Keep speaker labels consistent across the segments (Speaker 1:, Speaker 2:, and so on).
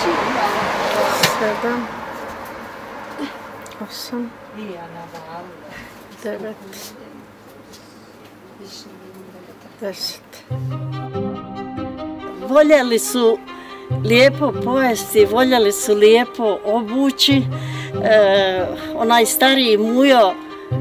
Speaker 1: 7, 8, 9, 10.
Speaker 2: Voljeli su lijepo pojesti, voljeli su lijepo obući. Onaj stariji mujo,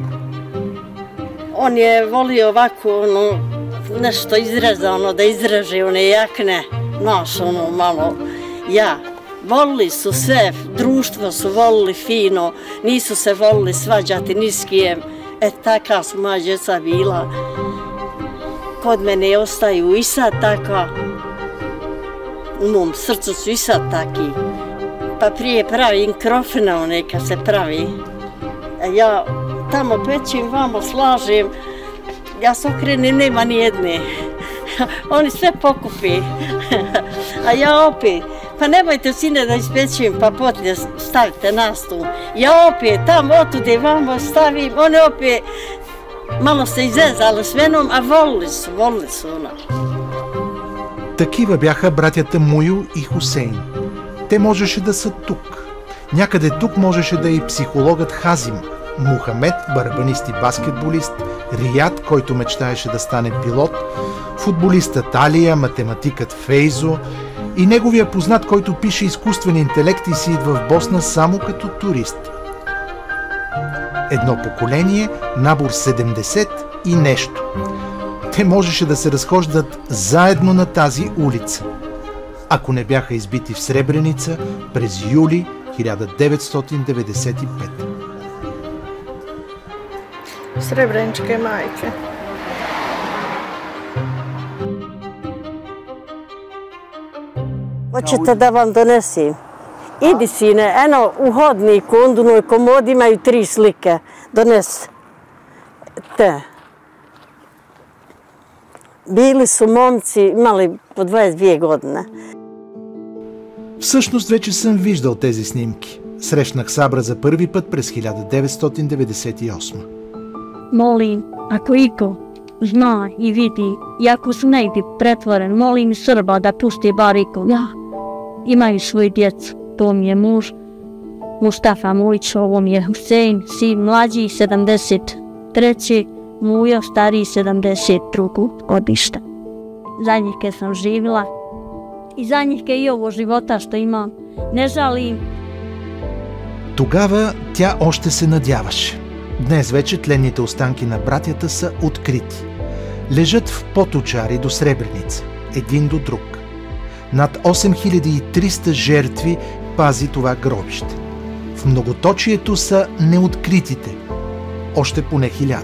Speaker 2: on je volio ovako nešto izrezano, da izreže one jakne, znaš, ono malo, ja. Volili su sve, društvo su volili fino, nisu se volili svađati ni s kim. Taka su moja djeca bila. Kod mene ostaju i sad taka. U mom srcu su i sad taki. Pa prije pravim krofine one kad se pravi. Ja tamo pećim, vamo slažem. Ja se okrenem, nema ni jedne. Oni sve pokupi. A ja opet, pa nemojte sine da ispećim, pa potlije stavite na stol. Ja opet tamo, otude, vamo stavim, one opet malo se изезали с меном, а волили su ona.
Speaker 3: Такива бяха братята Муйо и Хусейн. Те можеше да са тук. Някъде тук можеше да е и психологът Хазим, Мухамед, барабанист и баскетболист, Рият, който мечтаеше да стане пилот, футболистът Алия, математикът Фейзо и неговия познат, който пише изкуствен интелект и си идва в Босна само като турист. Едно поколение, набор 70 и нещо. Те можеше да се разхождат заедно на тази улица, ако не бяха избити в Сребреница през юли 1995.
Speaker 1: Srebreničke majke.
Speaker 2: Hoćete da vam donesim? Idi sine, eno u hodniku, u ondunoj komodi imaju 3 slike. Donesi. Te. Bili su momci, imali по 22 години.
Speaker 3: Всъщност вече съм виждал тези снимки. Срещнах Сабра за първи път през 1998.
Speaker 4: Molim, ako iko zna i vidi, i ako su negdje pretvoren, molim Srba da pusti bar iko. Ja, imaju svoju djecu. To mi je muž Mustafa Mujić, ovo mi je Husein, sin mlađi 73. Mujo stariji 72. godište. Za njih kad sam živjela и за njih i ovo života što imam. Не жалим.
Speaker 3: Тогава тя още се надяваше. Днес вече тленните останки на братята са открити. Лежат в поточари до Сребреница, един до друг. Над 8300 жертви пази това гробище. В многоточието са неоткритите. Още поне 1000.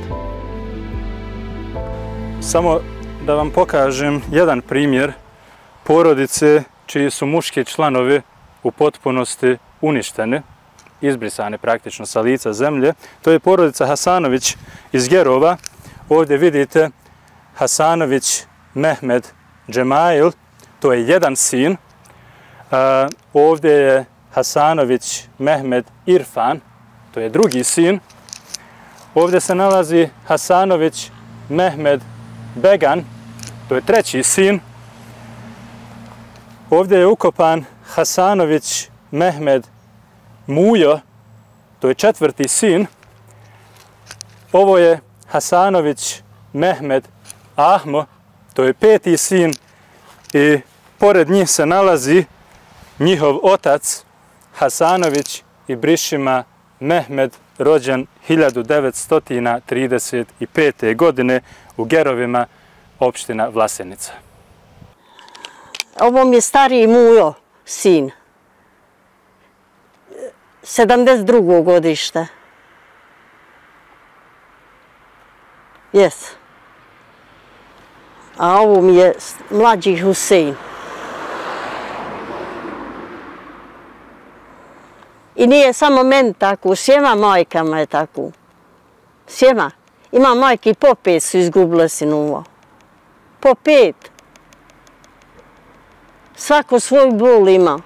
Speaker 5: Samo da vam pokažem jedan primjer porodice čiji su muški članovi u potpunosti uništeni, izbrisane praktično sa lica zemlje. To je porodica Hasanović iz Gerova. Ovdje vidite Hasanović Mehmed Džemail, to je jedan sin. Ovdje je Hasanović Mehmed Irfan, to je drugi sin. Ovdje se nalazi Hasanović Mehmed Began, to je treći sin. Ovdje je ukopan Hasanović Mehmed Mujo, to je četvrti sin. Ovo je Hasanović Mehmed Ahmo, to je peti sin. I pored njih se nalazi njihov otac Hasanović Ibrišima Mehmed, rođen 1935. godine u Gerovima, opština Vlasenica.
Speaker 2: Ovo mi je stariji mujo, sin. 72. godište. Jes. A ovo mi je mlađi Husein. I nije samo meni tako, sjema majkama je tako. Sjema. Ima majke i po 5 su izgubile sinova. Po 5. Svako svoj bol ima.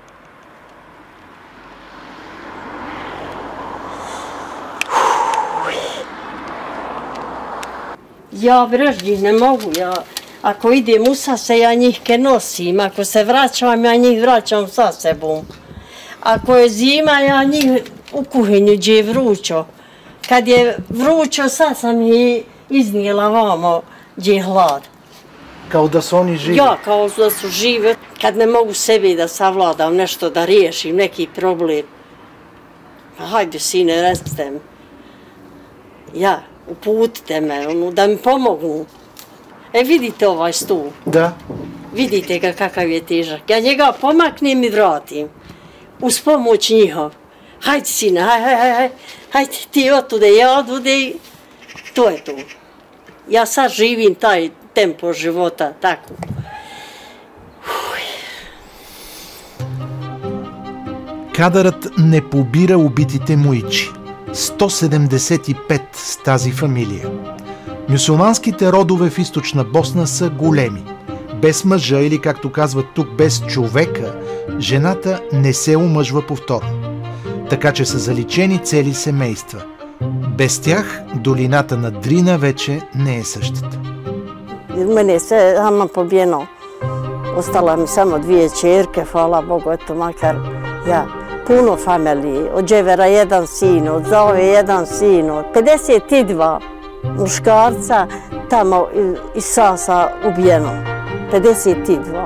Speaker 2: Ja vreždi ne mogu, ako idem u sase, ja njih ke nosim, ako se vraćam, ja njih vraćam sa sebom. Ako je zima, ja njih u kuhinju gdje je vrućo. Kad je vrućo, sad sam ih iznijela vamo gdje je hlad.
Speaker 3: Kao da su oni živi?
Speaker 2: Ja, kao da su žive. Kad ne mogu sebi da savladam nešto, da riješim neki problem. Pa hajde, sine, recite mi. Ja, uputite me, da mi pomognu. Vidite ovaj stol?
Speaker 3: Da.
Speaker 2: Vidite ga kakav je težak. Ja njega pomaknem i vratim. Uz pomoć njihov. Hajde, sine, hajde, ti otude, ja otude. To je to. Ja sad živim taj tempo života, tako.
Speaker 3: Кадарът не побира убитите муичи. 175 с тази фамилия. Мюсюлманските родове в източна Босна са големи. Без мъжа или, както казват тук, без човека, жената не се омъжва повторно. Така че са заличени цели семейства. Без тях долината на Дрина вече не е същата.
Speaker 2: Mene je sve ama pobijeno. Ostala mi samo 2 čerke, hvala Bogu, eto makar ja. Puno familije, od Dževera 1 sin, od Zove 1 sin, od 52 muškarca tamo iz Sasa ubijeno. 52.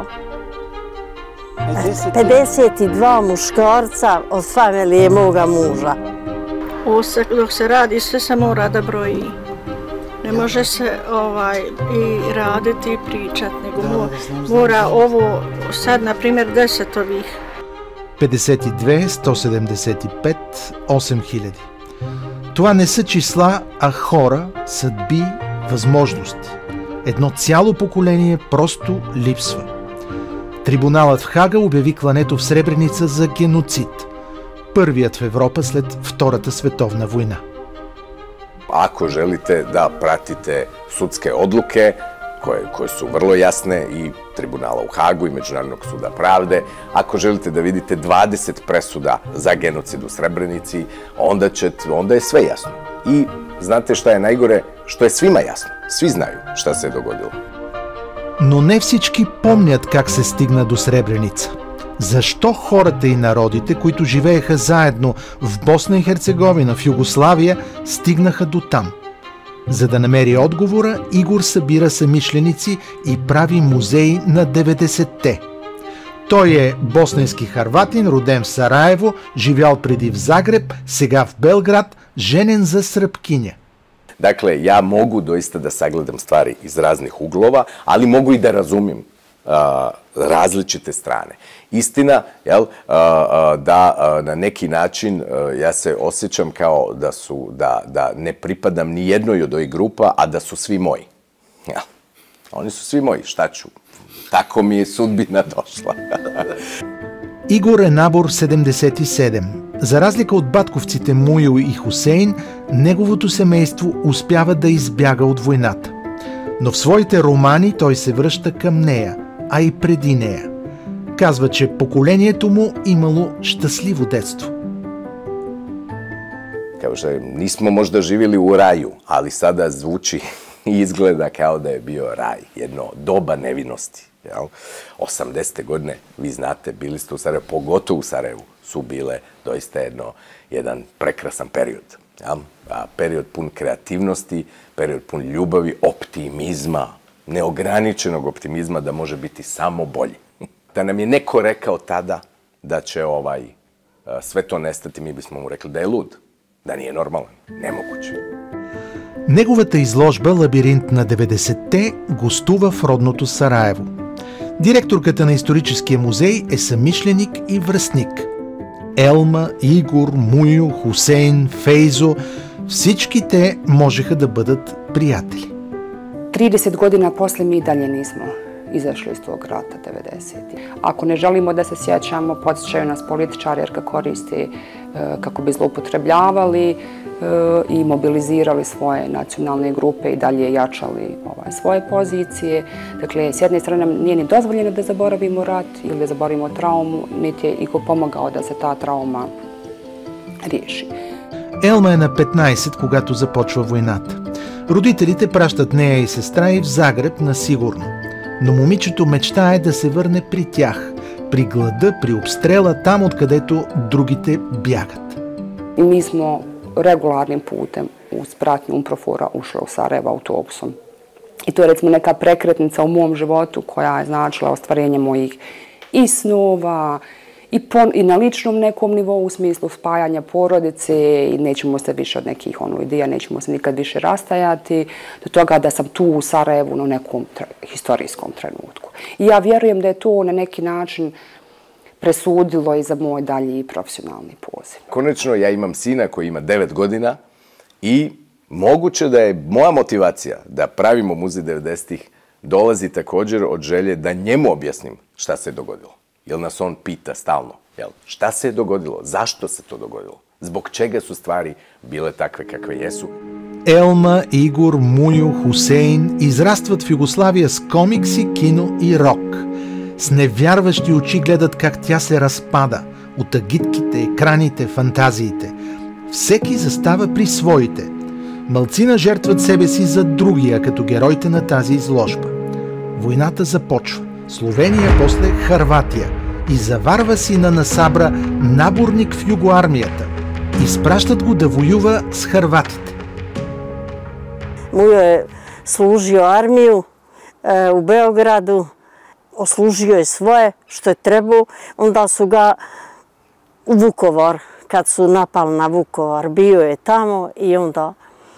Speaker 2: 52 muškarca od familije moga muža.
Speaker 1: Dok se radi, sve se mora da broji. Ne može se i raditi i pričati, nego mora ovo sad, na primjer, 10 ovih.
Speaker 3: 52, 175, 8000. Това не са числа, а хора, съдби, възможности. Едно цяло поколение просто липсва. Трибуналът в Хага обяви клането в Сребреница за геноцид. Първият в Европа след Втората световна война.
Speaker 6: Ako želite da pratite sudske odluke, koje su vrlo jasne, i Tribunala u Hagu i Međunarodnog suda pravde, ako želite da vidite 20 presuda za genocid u Srebrenici, onda je sve jasno. I znate šta je najgore? Što je svima jasno. Svi znaju šta se je dogodilo.
Speaker 3: Но не всички помнят как се стигна до Сребреница. Защо хората и народите, които живееха заедно в Босна и Херцеговина, в Югославия, стигнаха до там? За да намери отговора, Игор събира съмишленици и прави музей на 90-те. Той е босненски харватин, роден в Сараево, живял преди в Загреб, сега в Белград, ženen za Srpkinja.
Speaker 6: Dakle, ja mogu doista da sagledam stvari iz raznih uglova, ali mogu i da razumim različite strane. Istina, da na neki način ja se osjećam kao da ne pripadam ni jednoj od ovih grupa, a da su svi moji. Oni su svi moji, šta ću? Tako mi je sudbina došla.
Speaker 3: Игор е набор 77. За разлика от батковците Муил и Хусейн, неговото семейство успява да избяга от войната. Но в своите романи той се връща към нея, а и преди нея. Казва, че поколението му имало щастливо детство.
Speaker 6: Kaže, nismo možda živjeli u raju, ali sada zvuči i izgleda kao da je bio raj, jedno doba nevinosti. 80. godine, vi znate, bili ste u Sarajevu, pogotovo u Sarajevu, su bile doista jedan prekrasan period. Period pun kreativnosti, period pun ljubavi, optimizma, neograničenog optimizma da može biti samo bolji. Da nam je neko rekao tada da će sve to nestati, mi bismo mu rekli da je lud, da nije normalan, nemoguće.
Speaker 3: Неговата изложба «Лабиринт на 90-те» гостува в родното Сараево. Директорката на историческия музей е съмишленик и връстник. Елма, Игор, Муйо, Хусейн, Фейзо – всички те можеха да бъдат приятели.
Speaker 7: 30 godina posle mi dalje nismo izašli iz tog rata 90. Ako ne želimo da se sjećamo, podsjećaju nas političari jer ga koristi kako bi zloupotrebljavali i mobilizirali svoje nacionalne grupe i dalje jačali svoje pozicije. Dakle, s jedne strane nam nije ni dozvoljeno da zaboravimo rat ili da zaboravimo traumu, niti je iko pomagao da se ta trauma riješi.
Speaker 3: Елма е на 15, когато започва войната. Родителите пращат нея и сестра и в Загреб на сигурно. Но момичето мечтае да се върне при тях, при глада, при обстрела, там откъдето другите бягат.
Speaker 7: I mi smo regularnim putem uz pratnju UNPROFOR-a ušli u Sarajevo autobusom. I to je recimo neka prekretnica u mom životu koja je značila ostvarenje mojih i snova i na ličnom nekom nivou u smislu spajanja porodice i nećemo se više od nekih ideja, nećemo se nikad više rastajati, do toga da sam tu u Sarajevu na nekom historijskom trenutku. I ja vjerujem da je to na neki način presudilo i za moj dalji profesionalni poziv.
Speaker 6: Konačno, ja imam sina koji ima 9 godina i moguće da je moja motivacija da pravimo muzej 90-ih dolazi također od želje da njemu objasnim šta se dogodilo. Jer nas on pita stalno, šta se je dogodilo, zašto se to dogodilo, zbog čega su stvari bile takve kakve jesu.
Speaker 3: Елма, Игор, Муйо, Хусейн израстват в Югославия с комикси, кино и рок. С невярващи очи гледат как тя се разпада от агитките, екраните, фантазиите. Всеки застава при своите. Малцина жертват себе си за другия, като героите на тази изложба. Войната започва. Словения, после Хърватия. И заварва сина на Сабра наборник в югоармията. Изпращат го да воюва с хърватите.
Speaker 2: Mujo je služio armiju u Beogradu, oslužio je svoje što je trebao, onda su ga u Vukovar, kad su napali na Vukovar, bio je tamo и onda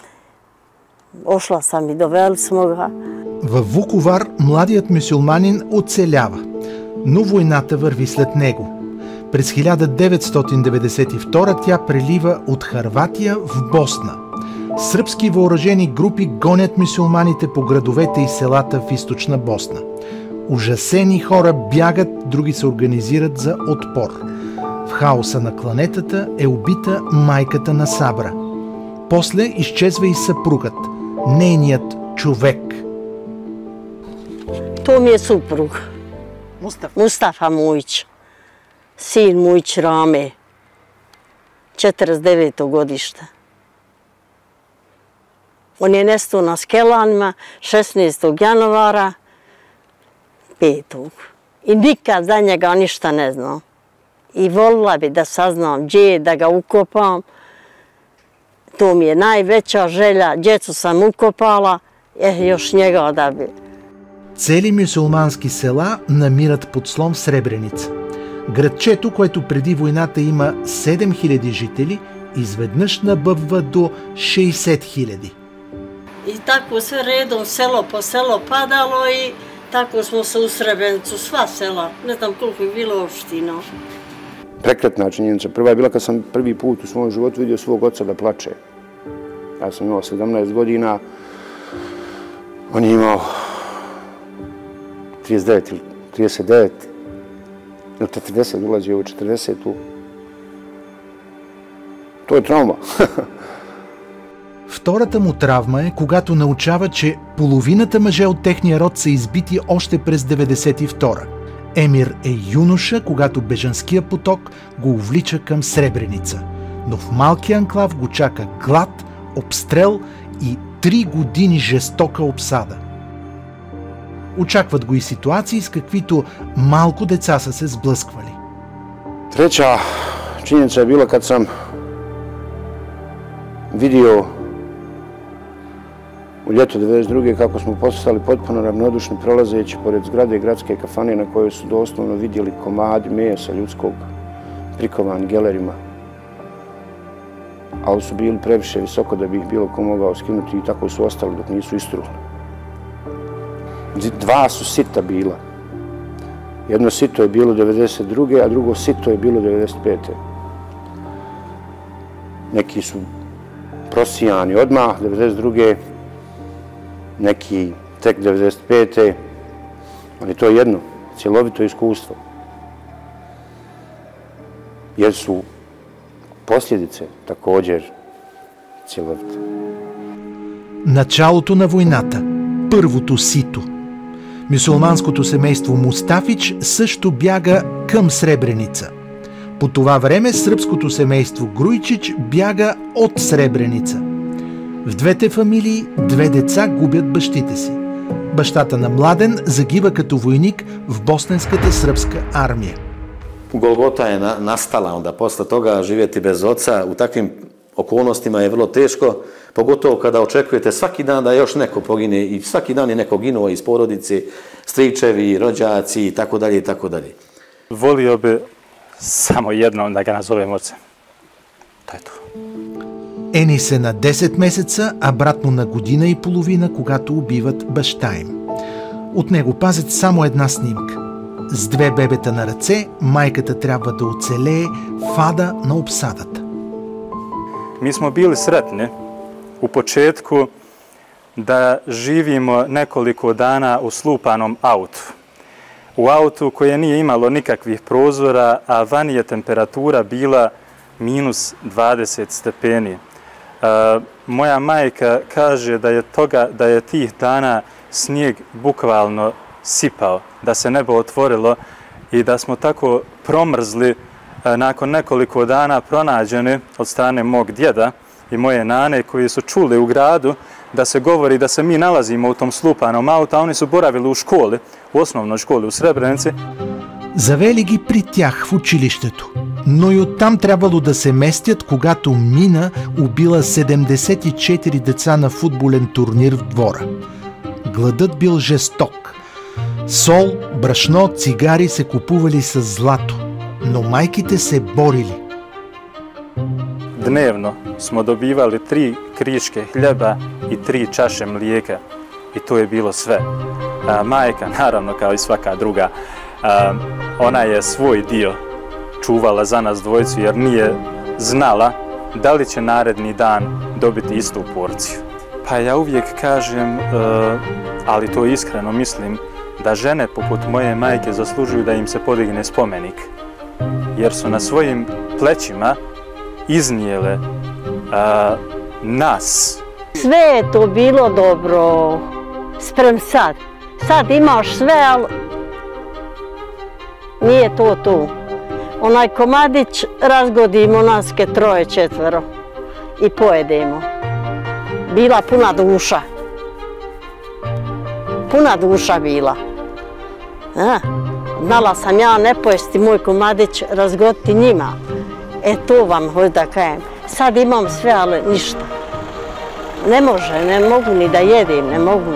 Speaker 2: ošla sam и довели smo ga.
Speaker 3: В Vukovar младият мюсюлманин оцелява, но войната върви след него. През 1992 тя прелива от Хърватия в Босна. Сръбски въоръжени групи гонят мюсюлманите по градовете и селата в източна Босна. Ужасени хора бягат, други се организират за отпор. В хаоса на кланетата е убита майката на Сабра. После изчезва и съпругът, нейният човек.
Speaker 2: To mi je suprug, Mustafa Mujić, sin Mujić Rame, 49. godište. On je nestao na Skelanima 16. januara 5. I nikad za njega ništa ne znam. I volila bi da saznam gdje je, da ga ukopam. To mi je najveća želja. Djecu sam ukopala, još njega da bi.
Speaker 3: Цели мюсюлмански села намират подслон в Сребреница. Градчето, което преди войната има 7000 жители, изведнъж набъбва до 60 000.
Speaker 2: I tako sve redom, selo po selo padalo i tako smo se u Srebrenicu, sva sela, ne znam koliko je bilo opština.
Speaker 8: Prekretna činjenica. Prva je bila kad sam prvi put u svom životu vidio svog oca da plače. Ja sam imao 17 godina, on je imao 39 ili 39 ili 40, ulazio u 40-u. To je trauma.
Speaker 3: Втората му травма е, когато научава, че половината мъже от техния род са избити още през 92-а. Емир е юноша, когато бежанския поток го увлича към Сребреница. Но в малкия анклав го чака глад, обстрел и 3 години жестока обсада. Очакват го и ситуации, с каквито малко деца са се сблъсквали.
Speaker 8: Treća činjenica je bila kad sam vidio u ljeto 1992. kako smo postali potpuno ravnodušni prolazeći pored zgrade gradske kafane na kojoj su doslovno vidjeli komadi mesa ljudskog prikovani gelerima. Ali su bili previše visoko da bi ih bilo ko mogao skinuti i tako su ostali dok nisu istruhli. 2 su sita bila. Jedno sito je bilo 1992. a drugo sito je bilo 1995. Neki su prosijani odmah 1992. Neki tek 1995. Ali to je jedno cjelovito iskustvo. Jer su posljedice također cjelovite.
Speaker 3: Началото на войната. Първото сито. Мюсюлманското семейство Мустафич също бяга към Сребреница. По това време сръбското семейство Груйчич бяга от Сребреница. В двете фамилии 2 деца губят бащите си. бащата на Младен, загива като войник в босненската сръбска армия.
Speaker 9: Golgota je nastala onda posle toga, živjeti bez oca u takvim okolnostima je vrlo teško, pogotovo kada očekujete svaki dan da još neko pogine i svaki dan je neko ginuo iz porodice, stričevi, rođaci i tako dalje i tako dalje.
Speaker 5: Volio bi samo jednom da ga nazovem ocem. To je to.
Speaker 3: Ени се на 10 месеца, а брат му на година и половина, когато убиват баща им. От него пазят само една снимка. С две бебета на ръце, майката трябва да оцелее в ада на обсадата.
Speaker 5: Mi smo bili sretni u početku da živimo nekoliko dana u slupanom autu. U autu koje nije imalo nikakvih prozora, a vani je temperatura bila minus 20 stepeni. Moja majka kaže da je tih dana snijeg bukvalno sipao, da se nebo otvorilo i da smo tako promrzli nakon nekoliko dana pronađeni od strane mog djeda i moje nane koji su čuli u gradu da se govori da se mi nalazimo u tom slupanom autu, a oni su boravili u školi, u osnovnoj školi u Srebrenici.
Speaker 3: Завели ги при тях в училището, но и оттам трябвало да се местят, когато Мина убила 74 деца на футболен турнир в двора. Гладът бил жесток. Сол, брашно, цигари се купували с злато, но майките се борили.
Speaker 5: Dnevno smo dobivali 3 kriške hljeba i 3 čaše mlijeka i to je bilo sve. Majka, naravno kao i svaka druga, ona je svoj dio čuvala za nas dvojicu jer nije znala da li će naredni dan dobiti istu porciju. Pa ja uvijek kažem, ali to iskreno mislim, da žene poput moje majke zaslužuju da im se podigne spomenik, jer su na svojim plećima iznijele nas.
Speaker 2: Sve je to bilo dobro, sprem sad. Sad imaš sve, ali nije to tu. Onaj komadić razgodimo naske 3-4 i pojedemo. Bila puna duša. Puna duša bila. Znala sam ja ne pojesti moj komadić, razgoditi njima. To vam hoću da kajem. Sad imam sve, ali ništa. Ne može, ne mogu ni da jedem, ne mogu.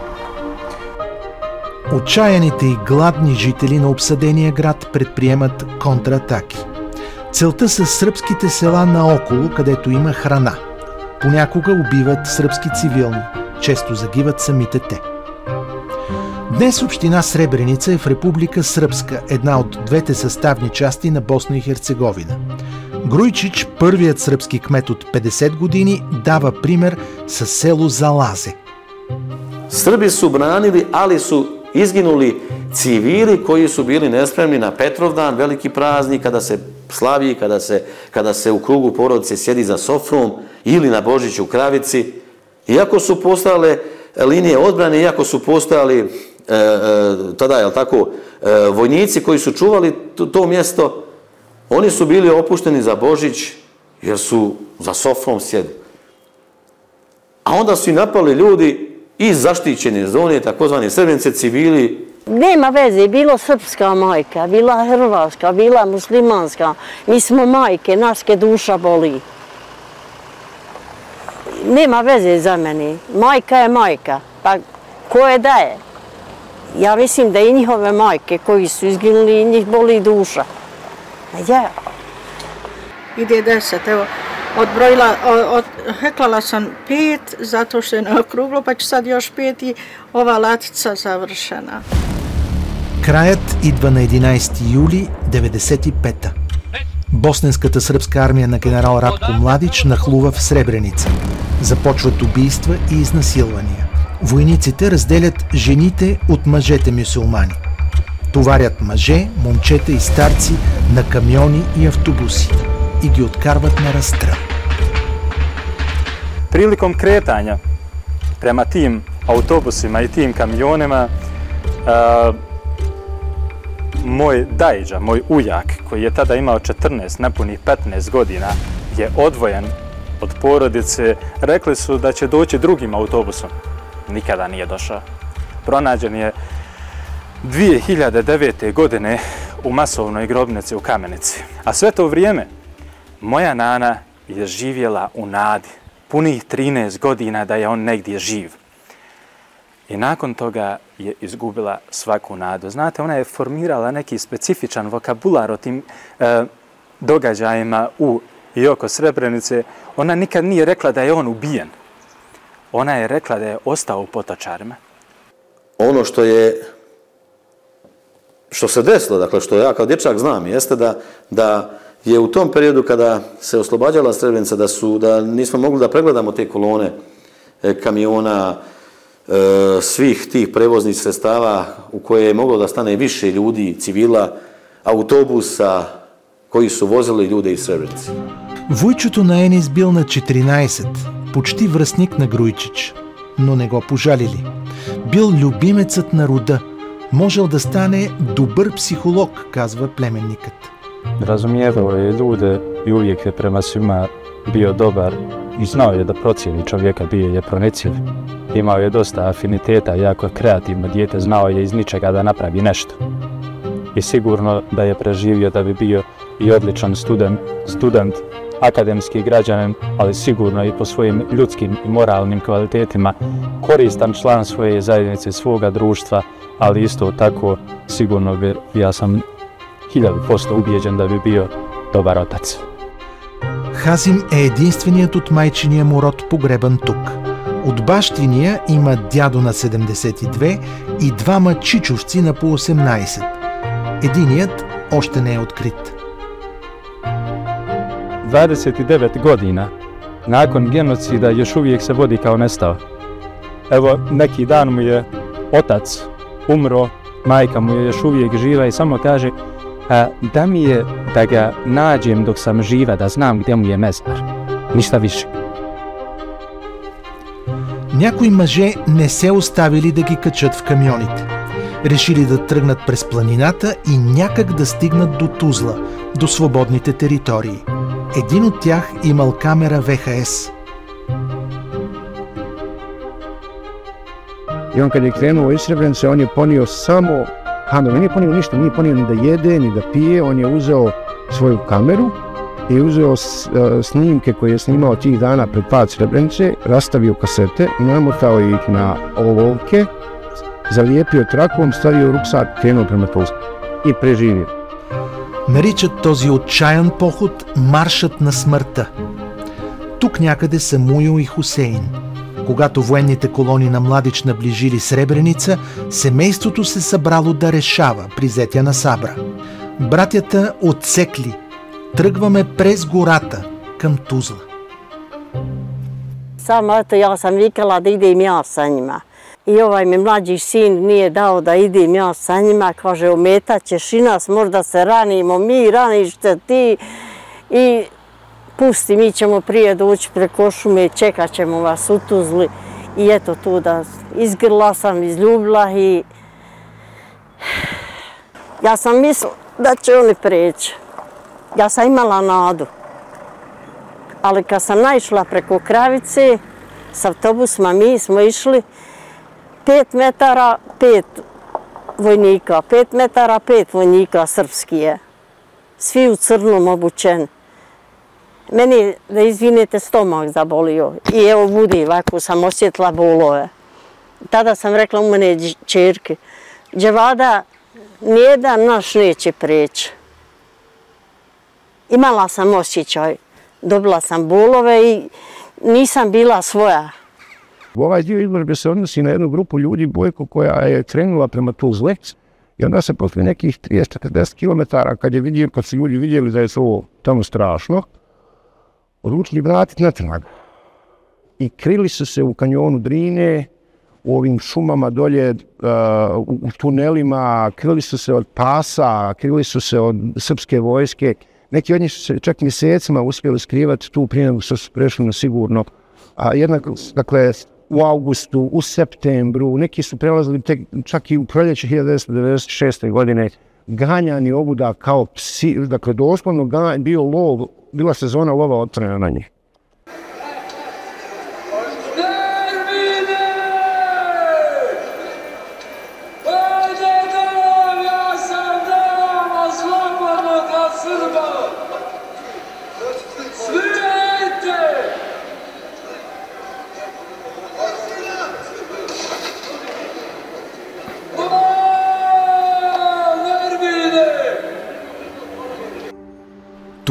Speaker 3: Отчаяните и гладни жители на обсадения град предприемат контратаки. Целта са сръбските села наоколо, където има храна. Понякога убиват сръбски цивилни, често загиват самите те. Днес община Сребреница е в Република Сръбска, една от двете съставни части на Босна и Херцеговина. Груйчич, първият сръбски кмет от 50 години, дава пример със село Залазе.
Speaker 9: Srbi su branili, ali su izginuli civili koji su bili nespremni na Petrovdan, veliki praznik, kada se slavi, kada se u krugu porodice sjedi za sofrom ili na Božić u Kravici. Iako su postojale linije odbrane, iako su postojali tada, jel tako, vojnici koji su čuvali to mjesto, oni su bili opušteni za Božić jer su za sofrom sjedi. A onda su i napali ljudi iz zaštićene zone, takozvani Srebrenice, civili.
Speaker 2: Nema veze, bilo srpska majka, bila hrvatska, bila muslimanska. Mi smo majke, naske duša boli. Nema veze za mene. Majka je majka, pa ko je da je? Ja mislim da i njihove majke koji su izginuli, njih boli duša. Ja.
Speaker 1: Ide 10, evo. Odbrojila, heklala sam 5, zato što je naokruglo, pa ću sad još 5 i ova latica završena.
Speaker 3: Краят идва на 11 юли 95-та. Босненската сръбска армия на генерал Радко Младич нахлува в Сребреница. Започват убийства и изнасилвания. Войниците разделят жените от мъжете мюсюлмани. Товарят мъже, момчета и старци на камиони и автобуси i ги откарват na rastrel.
Speaker 5: Prilikom kretanja prema tim autobusima i tim kamionima, moj dajđa, moj ujak, koji je tada imao 14, napunih 15 godina, je odvojen od porodice. Rekli su da će doći drugim autobusom. Nikada nije došao. pronađen je 2009. godine u masovnoj grobnici u Kamenici. A sve to vrijeme moja nana je živjela u nadi, punih 13 godina da je on negdje živ. I nakon toga je izgubila svaku nadu. Znate, ona je formirala neki specifičan vokabular o tim događajima u i oko Srebrenice. Ona nikad nije rekla da je on ubijen. Ona je rekla da je ostao u Potočarima.
Speaker 9: Ono što se desilo, dakle što ja kao dječak znam, jeste da je u tom periodu kada se oslobađala Srebrenica, da nismo mogli da pregledamo te kolone kamiona, svih tih prevoznih sredstava u koje je moglo da stane više ljudi, civila, autobusa koji su vozili ljude iz Srebrenice.
Speaker 3: Вуйчото на Енис бил на 14, почти връстник на Груйчич, но не го пожалили. Бил любимецът на рода, можел да стане добър психолог, казва племенникът.
Speaker 5: Razumijevao je ljude i uvijek je prema svima bio dobar i znao je da procijeni čovjeka, bio je pronicljiv. Imao je dosta afiniteta, jako kreativno dijete, znao je iz ničega da napravi nešto. I sigurno da je preživio da bi bio i odličan student, akademski građanin, ali sigurno i po svojim ljudskim i moralnim kvalitetima koristan član svoje zajednice, svoga društva, ali isto tako sigurno ja sam 1000% ubijeđen da bi bio dobar otac.
Speaker 3: Хазим е единственият от майчиния му род погребан тук. От бащиния има дядо на 72 и двама чичовци на по 18. Единият още не е открит.
Speaker 5: 29 godina nakon genocida još uvijek se vodi kao nestao. Evo, neki dan mu je otac umro, majka mu je još uvijek živa i samo kaže da mi je da ga nađem dok sam živa, da znam gdje mu je mezar. Ništa više.
Speaker 3: Някои мъже не се оставили да ги качат в камионите. Решили да тръгнат през планината и някак да стигнат до Тузла, до свободните територии. Един от тях имал камера ВХС.
Speaker 8: I on kad je krenuo iz Srebrenice, on je ponio samo kameru. Nije ponio ništa, nije ponio ni da jede, ni da pije. On je uzeo svoju kameru i uzeo snimke koje je snimao tih dana pred pad Srebrenice, rastavio kasete, namotao ih na olovke, zalijepio trakom, stavio ruksak, krenuo prema Tuzli и преживio.
Speaker 3: Наричат този отчаян поход маршът на смъртта. Тук някъде са Муйо и Хусейн. Когато военните колони на Младич наближили Сребреница, семейството се събрало да решава при зетя на Сабра. Братята отсекли. Тръгваме през гората към Тузла.
Speaker 2: Samo eto, ja sam vikala da idem ja sa njima. I ovaj mi mlađi sin nije dao da idem ja sa njima. Kaže, ometat ćeš i nas, možda se ranimo, mi ranište ti. I pusti, mi ćemo prije doći preko šume, čekat ćemo vas u Tuzli. I eto tu da izgrla sam, izljubila i ja sam mislila da će oni preći. Ja sam imala nadu. Ali kad sam naišla preko Kravice s autobusima, mi smo išli 5 metara, 5 vojnika, 5 metara, 5 vojnika srpski je. Svi u crnom obučeni. Meni, da izvinete, stomak zabolio i evo budi, ovako sam osjetila bolove. Tada sam rekla u mene čerke, Dževada, nijedan naš neće preći. Imala sam osjećaj, dobila sam bolove i nisam bila svoja.
Speaker 8: Ovaj dio izložbe se odnosi na jednu grupu ljudi, Bojko, koja je krenula prema Tuzli i onda se posle nekih 30-40 km, kad su ljudi vidjeli da je to tamo strašno, odlučili vratiti natrag. I krili su se u kanjonu Drine, u ovim šumama dolje, u tunelima, krili su se od pasa, krili su se od srpske vojske. Neki od njih su se čak mjesecima uspjeli skrivati tu prije nego što su prešli na sigurno. A jednako, dakle, u augustu, u septembru, neki su prelazili čak i u proljeće 1996. godine, ganjani ovuda kao psi, dakle, doslovno bio lov, bila sezona lova otvorena na njih.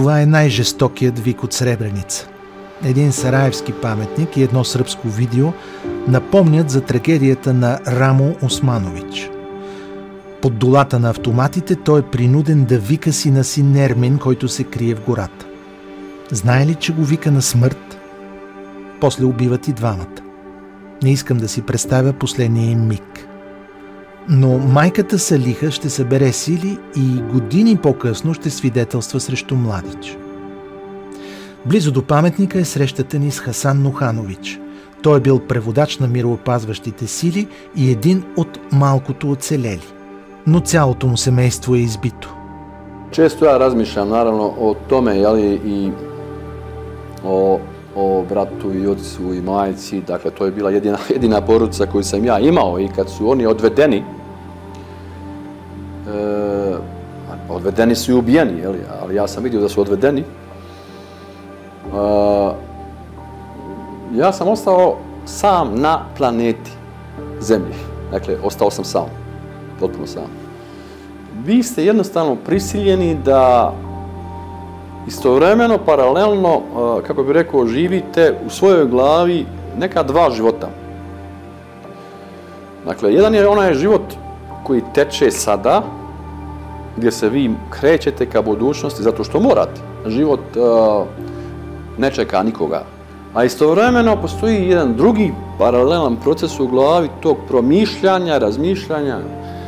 Speaker 3: това е най-жестокият вик от Сребреница. Един сараевски паметник и едно сръбско видео напомнят за трагедията на Рамо Османович. Под долата на автоматите той е принуден да вика сина си Нермин, който се крие в гората. Знае ли, че го вика на смърт? После убиват и двамата. Не искам да си представя последния им миг. Но майката Салиха ще събере сили и години по-късно ще свидетелства срещу Младич. Близо до паметника е срещата ни с Хасан Нуханович. Той е бил преводач на мироопазващите сили и един от малкото оцелели. Но цялото му семейство е избито.
Speaker 10: Često ja razmišljam naravno o tome, i o bratu i ocu i majci. Dakle, to je bila jedina porodica koju sam ja imao i kad su oni odvedeni, odvedeni su i ubijeni, ali ja sam vidio da su odvedeni. Ja sam ostao sam na planeti Zemlji. Dakle, ostao sam sam, potpuno sam. Vi ste jednostavno prisiljeni da istovremeno, paralelno, kako bih rekao, živite u svojoj glavi neka dva života. Dakle, jedan je onaj život koji teče sada, gdje se vi krećete ka budućnosti zato što morate. Život ne čeka nikoga. A istovremeno postoji jedan drugi paralelan proces u glavi tog promišljanja, razmišljanja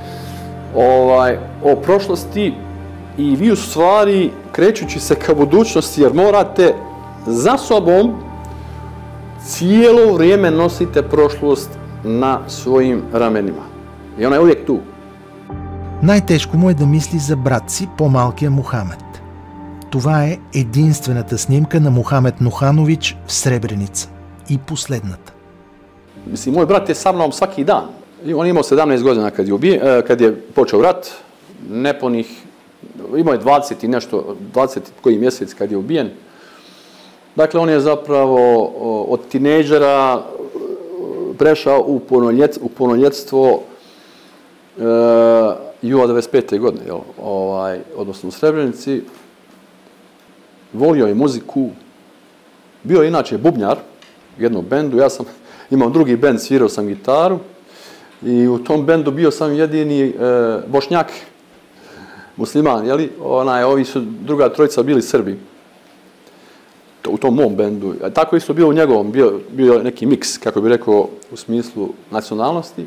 Speaker 10: o prošlosti i vi u stvari krećući se ka budućnosti jer morate za sobom cijelo vrijeme nosite prošlost na svojim ramenima. И она е uvijek tu.
Speaker 3: Най-тежко му е да мисли за брат си, по-малкия Мухамед. Това е единствената снимка на Мухамед Нуханович в Сребреница. И последната.
Speaker 10: Mislim, moj brat je sa mnom svaki dan. On je imao 17 godina kad je počeo rat. Nepunih, imao je 20 i nešto, 20 koji mjesec kad je ubijen. Dakle, on je zapravo od tinejdžera prešao u punoljetstvo jula 95. godine, odnosno u Srebrenici. Volio je muziku, bio je inače bubnjar u jednom bendu, ja sam imao drugi bend, svirao sam gitaru i u tom bendu bio sam jedini Bošnjak, musliman, jeli? Ovi su, druga trojica bili Srbi u tom mom bendu. Tako isto bilo u njegovom, bio je neki miks, kako bih rekao, u smislu nacionalnosti.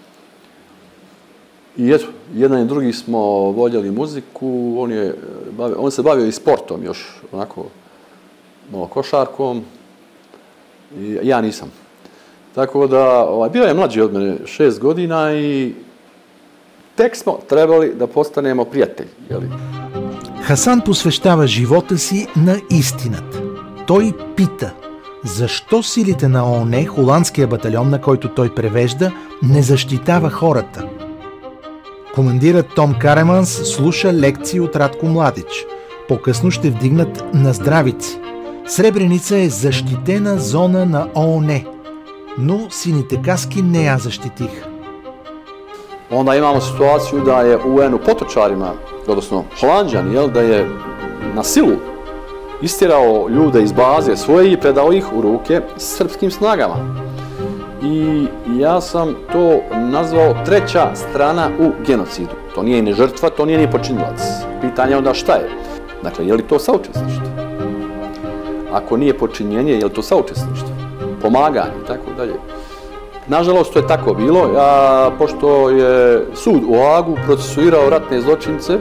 Speaker 10: I eto, jedan i drugi smo voljeli muziku, on se bavio i sportom još, onako, malo košarkom, i ja nisam. Tako da, bio je mlađi od mene 6 godina i tek smo trebali da postanemo prijatelji, jeli?
Speaker 3: Хасан посвещава живота си на истината. Той пита, защо силите на ООН, холандския батальон, на който той превежда, не защитава хората? Командирът Том Кареманс слуша лекции от Радко Младич. По-късно ще вдигнат на здравици. Сребреница е защитена зона на ООН, но сините каски не я защитиха.
Speaker 10: Onda imamo situaciju da je UN u potočarima, odnosno Holanđani, da je na silu istjerao ljude iz baze svoje i predao ih u ruke srpskim snagama. I ja sam to nazvao treća strana u genocidu. To nije ni žrtva, to nije ni počinilac. Pitanje je onda šta je? Dakle, je li to saučesništvo? Ako nije počinjenje, je li to saučesništvo? Pomaganje i tako dalje. Nažalost, to je tako bilo, pošto je sud u Hagu procesuirao ratne zločince,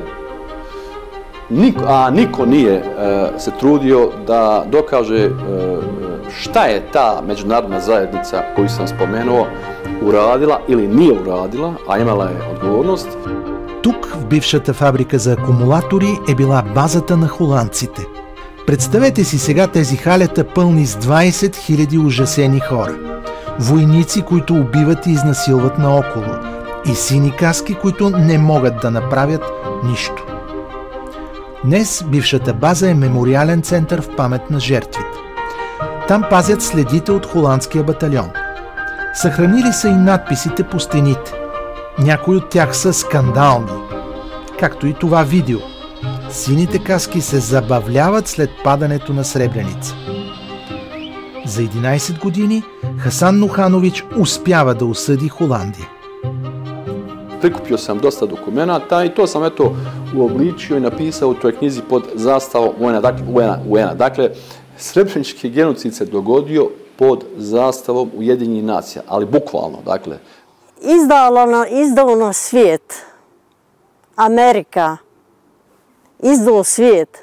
Speaker 10: a niko nije se trudio da dokaže šta je ta međunarodna zajednica koju sam spomenuo uradila ili nije uradila, a имала е отговорност.
Speaker 3: Тук, в бившата фабрика за акумулатори, е била базата на холандците. Представете си сега тези халета пълни с 20 000 ужасени хора. Войници, които убиват и изнасилват наоколо. И сини каски, които не могат да направят нищо. Днес бившата база е мемориален център в памет на жертвите. Там пазят следите от холандския батальон. Съхранили са и надписите по стените. Някои от тях са скандални. Както и това видео. Сините каски се забавляват след падането на Сребреница. За 11 години Хасан Нуханович успява да осъди Холандия.
Speaker 10: Prikupio sam dosta dokumenata i to sam uobličio i napisao u toj knjizi pod zastavom UN-a. Dakle, Srebrenički genocid se dogodio pod zastavom Ujedinjenih nacija, ali bukvalno, dakle.
Speaker 2: Izdalo svijet, Amerika, izdalo svijet.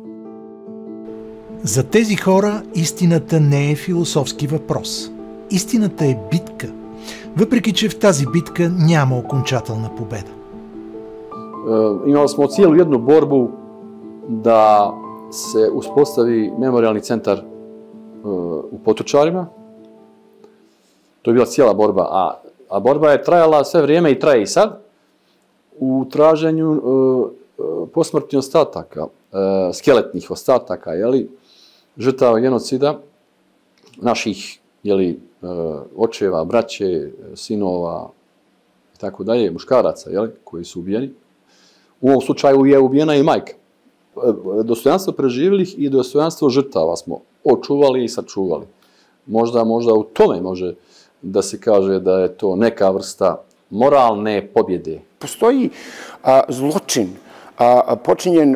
Speaker 3: За тези хора истината не е философски въпрос. Истината е битка, въпреки че в тази битка няма окончателна победа.
Speaker 10: Imali smo cijelu jednu borbu da se uspostavi memorialni centar u Potočarima. To je bila cijela borba, a borba je trajala sve vrijeme i traje i sad u traženju posmrtnih ostataka, skeletnih ostataka, žrtava genocida naših očeva, braće, sinova i tako dalje, muškaraca koji su ubijeni. U ovom slučaju je ubijena i majka. Dostojanstvo preživjelih i dostojanstvo žrtava smo očuvali i sačuvali. Možda u tome može da se kaže da je to neka vrsta moralne pobjede.
Speaker 11: Postoji zločin počinjen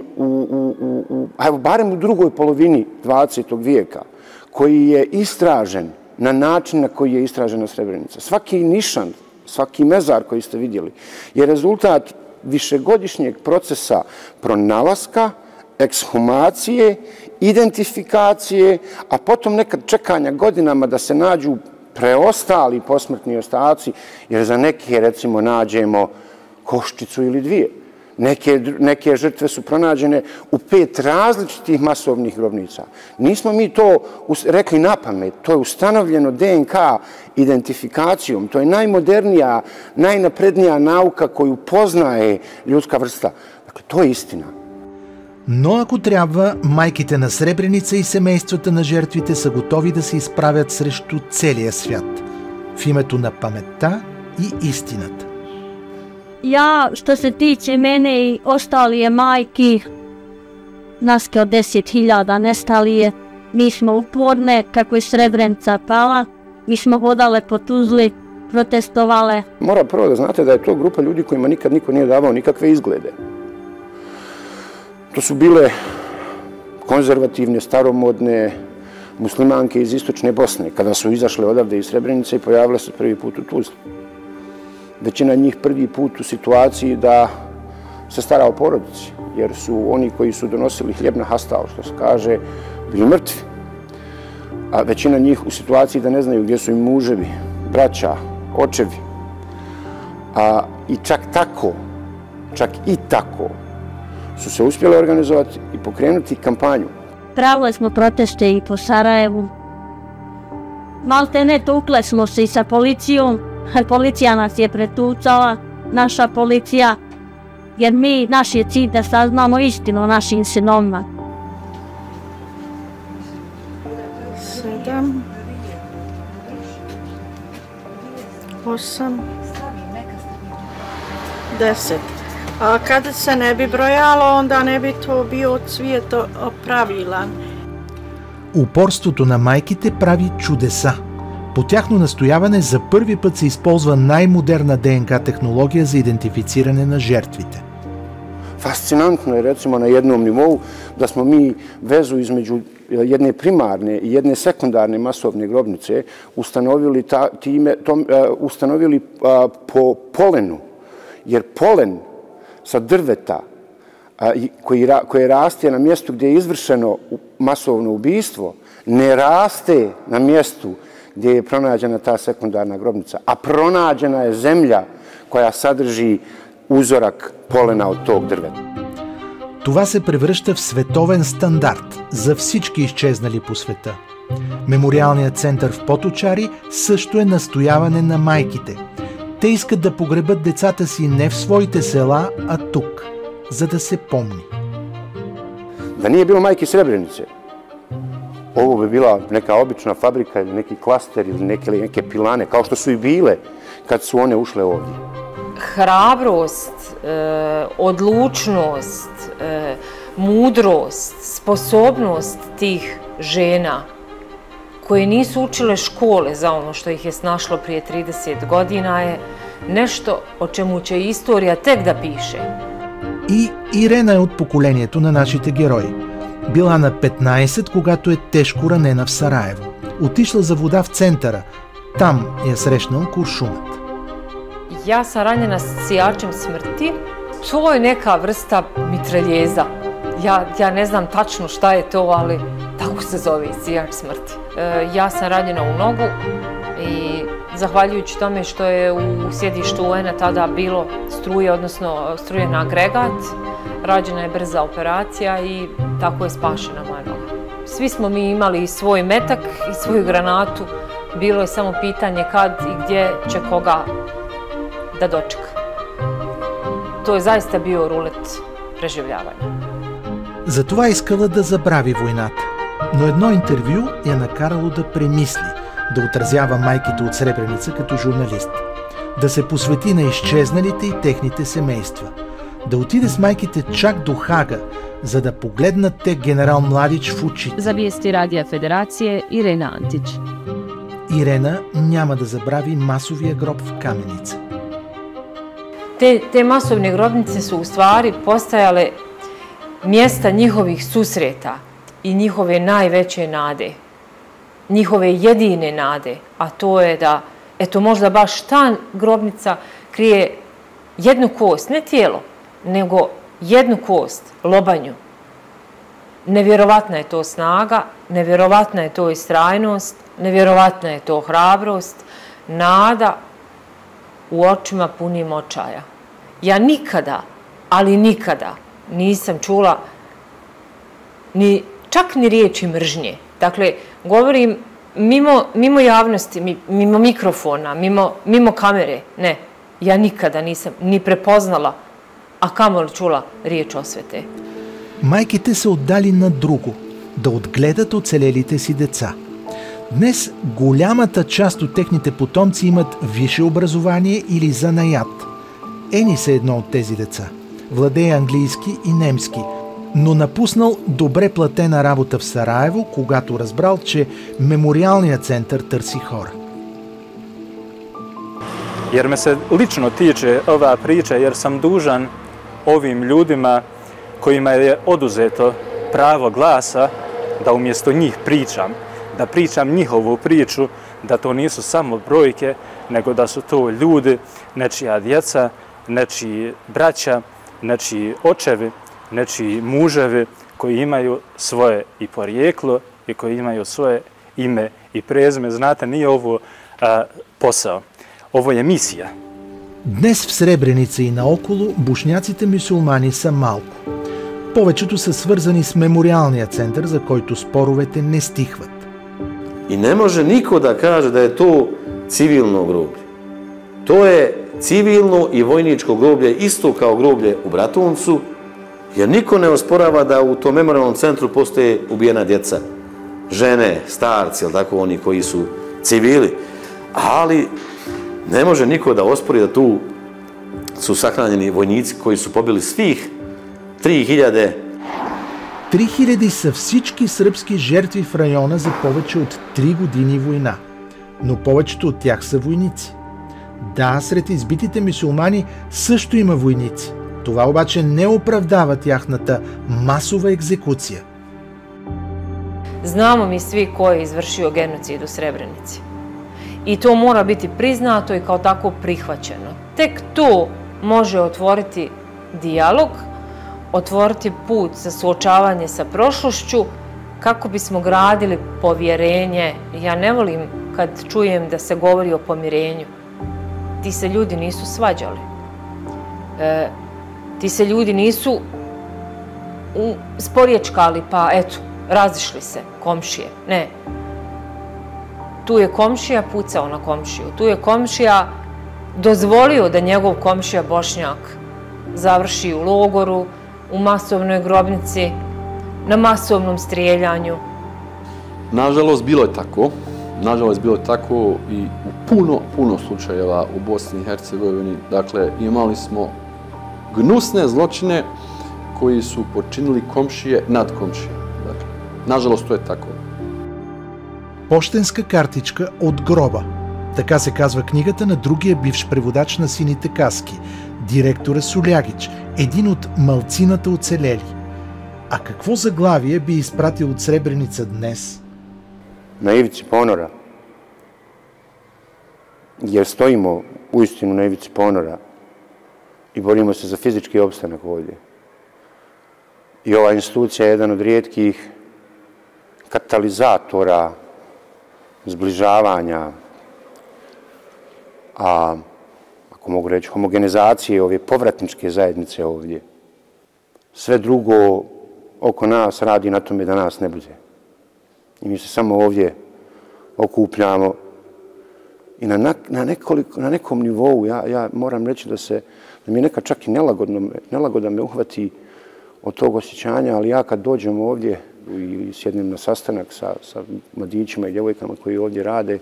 Speaker 11: barem u drugoj polovini 20. vijeka, koji je istražen na način na koji je istražena Srebrenica. Svaki nišan, svaki mezar koji ste vidjeli je rezultat višegodišnjeg procesa pronalaska, ekshumacije, identifikacije, a potom nekad čekanja godinama da se nađu preostali posmrtni ostaci, jer za neke, recimo, nađemo koščicu ili dvije. Neke žrtve su pronađene u 5 različitih masovnih grobnica. Nismo mi to rekli na pamet, to je ustanovljeno DNK identifikacijom, to je najmodernija, najnaprednija nauka koju poznaje ljudska vrsta. Dakle, to je istina.
Speaker 3: Но ако трябва, майките на Сребреница и семействата на жертвите са готови да се изправят срещу целия свят в името на паметта и истината.
Speaker 4: Ja, što se tiče mene i ostalije majki, nas kao 10.000 nestalije, mi smo uporne, kako je Srebrenica pala, mi smo hodale po Tuzli, protestovale.
Speaker 11: Mora prvo da znate da je to grupa ljudi kojima nikad niko nije davao nikakve izglede. To su bile konzervativne, staromodne muslimanke iz istočne Bosne, kada su izašle odavde iz Srebrenice i pojavile se prvi put u Tuzli. Većina njih prvi put u situaciji da se stara o porodici, jer su oni koji su donosili hljeb na hastao, što se kaže, bili mrtvi. A većina njih u situaciji da ne znaju gdje su im muževi, braća, očevi. I čak i tako, su se uspjeli organizovati i pokrenuti kampanju.
Speaker 4: Pravili smo proteste i po Sarajevu. Malte ne, tukle smo se i sa policijom. Policija nas je pretucala, naša policija, jer naš je cilj da saznamo istinu o našim sinovima.
Speaker 1: 7, 8, 10. A kada se ne bi brojalo, onda ne bi to bio cvijet pravilan.
Speaker 3: Упорството на майките прави чудеса. По тяхно настояване за първи път се използва най-модерна ДНК технология за идентифициране на жертвите.
Speaker 11: Fascinantno je, recimo, na jednom nivou da smo mi vezu između jedne primarne i jedne sekundarne masovne grobnice ustanovili po polenu. Jer polen sa drveta koje raste na mjestu gdje je izvršeno masovno ubistvo, ne raste na mjestu gdje je pronađena ta sekundarna grobnica, a pronađena je zemlja koja sadrži uzorak полена от тог drveta.
Speaker 3: Това се превръща в световен стандарт за всички изчезнали по света. Мемориалният център в Поточари също е настояване на майките. Те искат да погребат децата си не в своите села, а тук, за да се помни.
Speaker 11: Da nije bilo majke Srebrenice, ovo bi bila neka obična fabrika ili neki klaster ili neke pilane, kao što su i bile kad su one ušle ovdje.
Speaker 12: Hrabrost, odlučnost, mudrost, sposobnost tih žena koje nisu učile škole za ono što ih je snašlo prije 30 godina je nešto o čemu će istorija tek да piše.
Speaker 3: И Ирена е от поколението на нашите герои. Била на 15, когато е тежко ранена в Сараево. Отишла за вода в центъра. Там я срещнал куршумът.
Speaker 12: Ja sam ranjena sijačem smrti. To je neka vrsta mitraljeza. Ja ne znam tačno šta je to, ali tako se zove sijač smrti. Ja sam ranjena u nogu i zahvaljujući tome što je u sjedištu UN-a tada bilo struje, odnosno strujen agregat, rađena je brza operacija i tako je spašena moja noga. Svi smo mi imali svoj metak i svoju granatu, bilo je samo pitanje kad i gdje će koga da dočeka. To je zaista bio rulet preživljavanja.
Speaker 3: Затова искала да забрави войната. Но едно интервю я накарало да премисли, да отразява майките от Сребреница като журналист, да се посвети на изчезналите и техните семейства, да отиде с майките чак до Хага, за да погледнат те генерал Младич в очите.
Speaker 13: За вести Радия Федерация Ирена Антич.
Speaker 3: Ирена няма да забрави масовия гроб в Каменица.
Speaker 12: Te masovne grobnice su u stvari postajale mjesta njihovih susreta i njihove najveće nade, njihove jedine nade, a to je da, eto možda baš ta grobnica krije jednu kost, ne tijelo, nego jednu kost, lobanju. Nevjerovatna je to snaga, nevjerovatna je to istrajnost, nevjerovatna je to hrabrost, nada u očima punim očaja. Ja nikada, ali nikada nisam čula čak ni riječi mržnje. Dakle, govorim mimo javnosti, mimo mikrofona, mimo kamere. Ne, ja nikada nisam ni prepoznala, a kamoli čula riječ osvete.
Speaker 3: Майките се отдали на друго, да отгледат оцелелите си деца. Днес голямата част от техните потомци имат висше образование или занаят. Енис е едно от тези деца. Владее английски и немски, но напуснал добре платена работа в Сараево, когато разбрал, че мемориалният център търси хора.
Speaker 5: Jer me se lično tiče ova priča, jer sam dužan ovim ljudima kojima je oduzeto pravo glasa da umjesto njih pričam, da pričam njihovu priču, da to nisu samo brojke, nego da su to ljudi, nečija djeca, nečiji braća, nečiji očevi, nečiji muževi koji imaju svoje i porijeklo i koji imaju svoje ime i prezime. Znate, nije ovo posao. Ovo je misija.
Speaker 3: Днес в Сребреница и наоколо бушняците мюсюлмани са малко. Повечето са свързани с мемориалния център, за който споровете не стихват.
Speaker 9: I ne može niko da kaže da je to civilno groblje. To je civilno i vojničko groblje isto kao groblje u Bratuncu, jer niko ne osporava da u tom memorialnom centru postoje ubijena djeca, žene, starci, ili tako, oni koji su civili. Ali ne može niko da ospori da tu su sahranjeni vojnici koji su pobili svih 3000.
Speaker 3: 3000 са всички сръбски жертви в района за повече от 3 години война, но повечето от тях са войници. Да, сред избитите мюсюлмани също има войници. Това обаче не оправдава тяхната масова екзекуция.
Speaker 12: Znamo mi svi ko je izvršio genocid u Srebrenici. I to mora biti priznato i kao tako prihvaćeno. Tek to može otvoriti dijalog, otvoriti put za suočavanje sa prošlošću kako bismo gradili povjerenje. Ja ne volim kad čujem da se govori o pomirenju. Ti se ljudi nisu svađali. Ti se ljudi nisu sporječkali pa eto, razišli se, komšije. Ne. Tu je komšija pucao na komšiju. Tu je komšija dozvolio da njegov komšija Bošnjak završi u logoru, u masovnoj grobnici, na masovnom strijeljanju.
Speaker 10: Nažalost, bilo je tako. Nažalost, bilo je tako i u puno slučajeva u Bosni i Hercegovini. Dakle, imali smo gnusne zločine koji su počinili komšije nad komšije. Dakle, nažalost, to je tako.
Speaker 3: Пощенска картичка от гроба. Така се казва книгата на другия бивш преводач на Сините каски, директора Сулягич, един от малцината оцелели. А какво заглавие би изпратил от Сребреница днес?
Speaker 11: Na ivici ponora. Jer stojimo uistinu na ivici ponora i borimo se za fizički opstanak ovdje. I ova institucija je jedan od rijetkih katalizatora zbližavanja, a ako mogu reći homogenizacije ove povratničke zajednice ovdje. Sve drugo oko nas radi na tome da nas ne bude. I mi se samo ovdje okupljamo i na nekom nivou ja moram reći da mi je nekad čak i nelagoda me uhvati od tog osjećanja, ali ja kad dođem ovdje i sjednem na sastanak sa mladićima i djevojkama koji ovdje rade,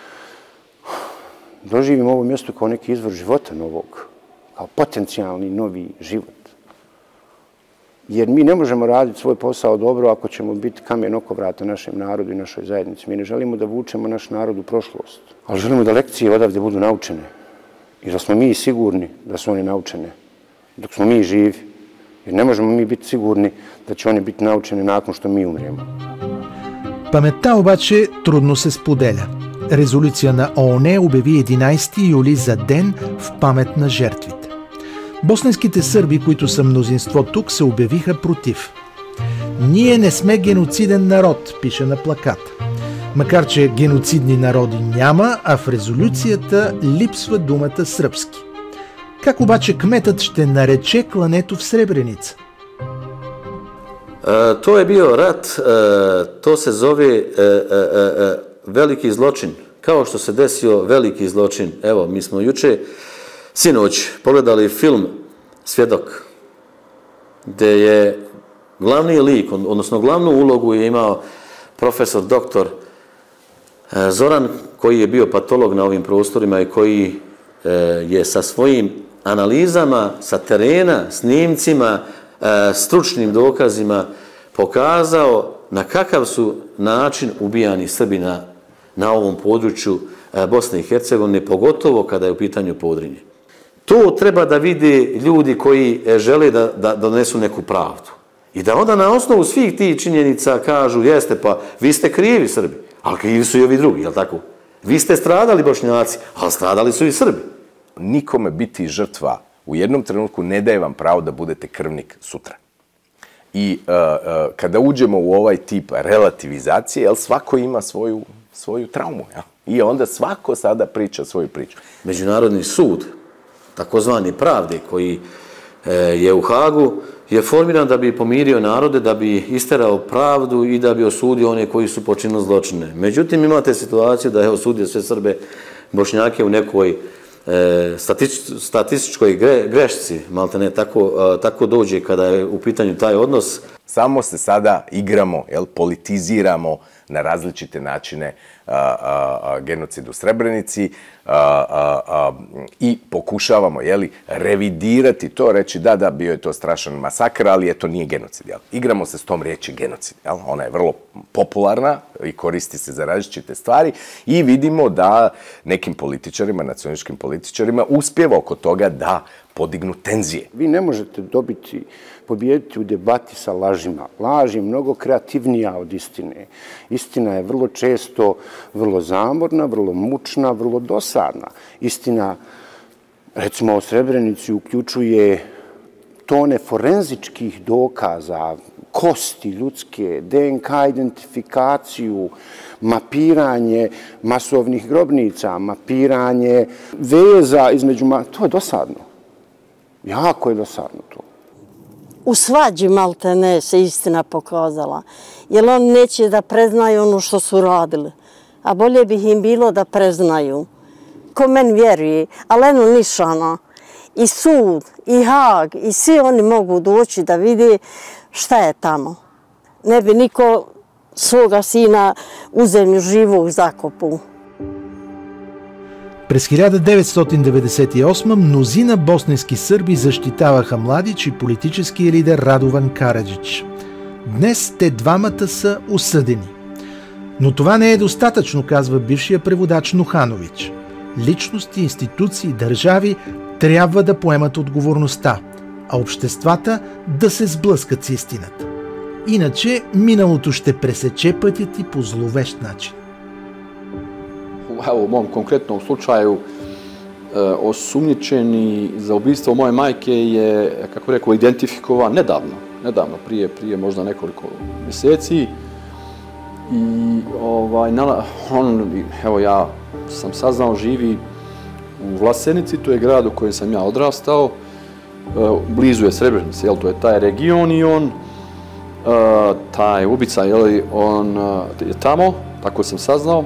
Speaker 11: doživim ovo mjesto kao neki izvor života novog, kao potencijalni novi život. Jer mi ne možemo raditi svoj posao dobro ako ćemo biti kamen oko vrata našem narodu i našoj zajednici. Mi ne želimo da vučemo naš narod u prošlost, ali želimo da lekcije odavde budu naučene. I da smo mi sigurni da su one naučene, dok smo mi živi. Jer ne možemo mi biti sigurni da će one biti naučene nakon što mi umремо.
Speaker 3: Паметта обаче трудно се споделя. Резолюция на ООН обяви 11 юли за ден в памет на жертвите. Босненските сърби, които са мнозинство тук, се обявиха против. Ние не сме геноциден народ, пише на плаката. Макар че геноцидни народи няма, а в резолюцията липсва думата сръбски. Как обаче кметът ще нарече клането в Сребреница?
Speaker 9: To je bio rat, to se zove veliki zločin. Kao što se desio veliki zločin. Evo, mi smo juče, sinoć, pogledali film Svjedok, gdje je glavni lik, odnosno glavnu ulogu je imao profesor doktor Zoran, koji je bio patolog na ovim prostorima i koji je sa svojim analizama, sa terena, snimcima, stručnim dokazima pokazao na kakav su način ubijani Srbi na ovom području Bosne i Hercegovine, pogotovo kada je u pitanju Podrinje. To treba da vide ljudi koji žele da donesu neku pravdu. I da onda na osnovu svih tih činjenica kažu, jeste pa vi ste krivi Srbi, ali krivi su i ovi drugi, jel tako? Vi ste stradali Bošnjaci, ali stradali su i Srbi.
Speaker 6: Nikome biti žrtva u jednom trenutku ne daje vam pravo da budete krvnik sutra. I kada uđemo u ovaj tip relativizacije, svako ima svoju traumu. I onda svako sada priča svoju priču.
Speaker 9: Međunarodni sud, takozvani pravde, koji je u Hagu, je formiran da bi pomirio narode, da bi isterao pravdu i da bi osudio one koji su počinili zločine. Međutim, imate situaciju da je osudio sve Srbe, Bošnjake u nekoj statističkoj grešci, malte ne, tako dođe kada je u pitanju taj odnos.
Speaker 6: Samo se sada igramo, politiziramo na različite načine genocid u Srebrenici i pokušavamo revidirati to, reći da, bio je to strašan masakr, ali to nije genocid. Igramo se s tom riječi genocid. Ona je vrlo popularna i koristi se za različite stvari i vidimo da nekim političarima, nacionalističkim političarima, uspjeva oko toga da podignu tenzije.
Speaker 11: Vi ne možete pobijediti u debati sa lažima. Laž je mnogo kreativnija od istine. Istina je vrlo često vrlo zamorna, vrlo mučna, vrlo dosadna. Istina, recimo o Srebrenici, uključuje tone forenzičkih dokaza, kosti ljudske, DNK identifikaciju, mapiranje masovnih grobnica, mapiranje veza između... To je dosadno. Jako je dosadno to.
Speaker 2: U svađi malte ne se istina pokazala, jer oni neće da preznaju ono što su radili, a bolje bih im bilo da preznaju. Ko meni vjeruje, ali eno nišana, i sud, i Hag, i svi oni mogu doći da vide šta je tamo. Ne bi niko svoga sina u zemlju živog zakopu.
Speaker 3: През 1998 мнозина босненски сърби защитаваха Младич и политическия лидер Радован Караджич. Днес те двамата са осъдени. Но това не е достатъчно, казва бившия преводач Нуханович. Личности, институции, държави трябва да поемат отговорността, а обществата да се сблъскат с истината. Иначе миналото ще пресече пътя ти по зловещ начин.
Speaker 10: Evo, u mom konkretnom slučaju, osumnjičeni za ubistvo moje majke je, kako rekao, identifikovan nedavno, prije možda nekoliko mjeseci. I evo, ja sam saznao, živi u Vlasenici, to je grad u kojem sam ja odrastao, blizu je Srebrenice, to je taj region i on, taj ubica, on je tamo, tako sam saznao.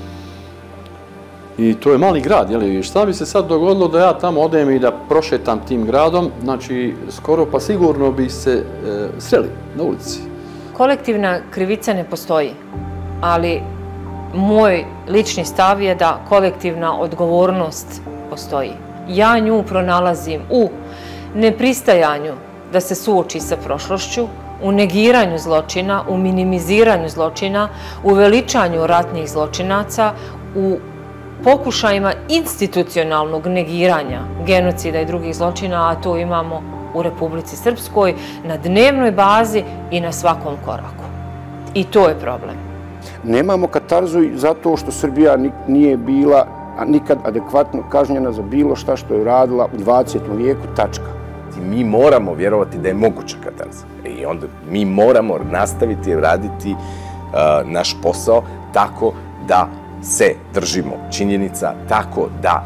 Speaker 10: I to je mali grad, šta bi se sad dogodilo da ja tamo odem i da prošetam tim gradom, znači skoro pa sigurno bi se sreli na ulici.
Speaker 12: Kolektivna krivica ne postoji, ali moj lični stav je da kolektivna odgovornost postoji. Ja nju pronalazim u nepristajanju da se suoči sa prošlošću, u negiranju zločina, u minimiziranju zločina, u veličanju ratnih zločinaca, u pokušajima institucionalnog negiranja genocida i drugih zločina, a to imamo u Republici Srpskoj na dnevnoj bazi i na svakom koraku. I to je problem.
Speaker 11: Nemamo katarzu zato što Srbija nije bila nikad adekvatno kažnjena za bilo šta što je radila u 20. vijeku, tačka.
Speaker 6: Mi moramo vjerovati da je moguća katarza. I onda mi moramo nastaviti raditi naš posao tako da se držimo činjenica, tako da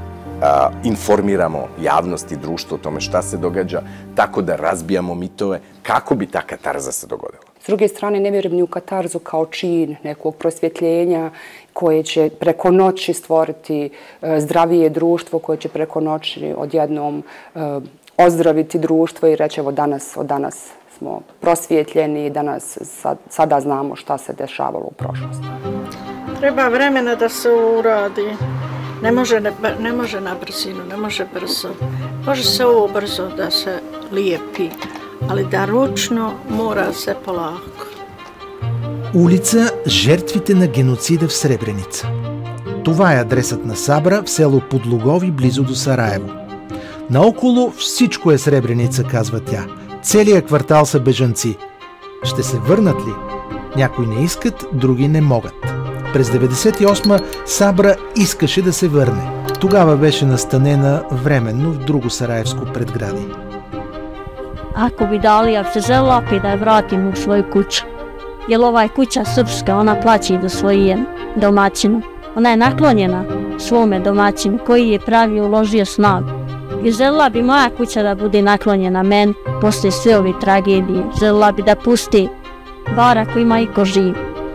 Speaker 6: informiramo javnost i društvo o tome šta se događa, tako da razbijamo mitove, kako bi ta katarza se dogodila.
Speaker 7: S druge strane, ne vjerujem ni u katarzu kao čin nekog prosvjetljenja koje će preko noći stvoriti zdravije društvo, koje će preko noći odjednom ozdraviti društvo i reći evo danas smo prosvjetljeni, danas sada znamo šta se dešavalo u prošlosti.
Speaker 1: Treba vremena da se uradi. Ne može na brzinu, ne može brzo. Može se ovo brzo da se lijepi, ali da ručno mora se polako.
Speaker 3: Улица «Жертвите на геноцида в Сребреница». Това е адресът на Сабра в село Подлугови, близо до Сараево. Наоколо всичко е Сребреница, казва тя. Целият квартал са бежанци. Ще се върнат ли? Някои не искат, други не могат. През 1998 Сабра искаше да се върне. Тогава беше настанена временно в друго сараевско предградие.
Speaker 4: Ako bi Dalija se žela opet da je vratim u svoju kuću, jer ovaj kuća srpska, ona plaći do svoje domaćinu. Ona je naklonjena svome domaćinu koji je pravi uložio snagu. I željela bi moja kuća da bude naklonjena meni posle sve ove tragedije. Željela bi da pusti bar ako ima iko živ.